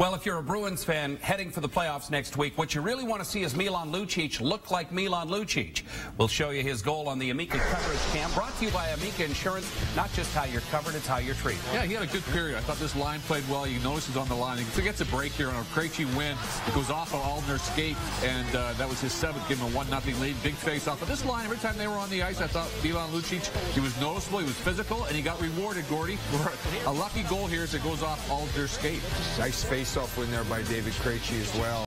Well, if you're a Bruins fan heading for the playoffs next week, what you really want to see is Milan Lucic look like Milan Lucic. We'll show you his goal on the Amica coverage cam, brought to you by Amica Insurance. Not just how you're covered, it's how you're treated. Yeah, he had a good period. I thought this line played well. You notice he's on the line. He gets a break here on a Krejci win. It goes off of Aldner's skate, and that was his seventh, giving him a 1-0 lead. Big face-off. But this line, every time they were on the ice, I thought Milan Lucic, he was noticeable, he was physical, and he got rewarded, Gordy, for a lucky goal here as it goes off Aldner's skate. Nice face-off win there by David Krejci as well.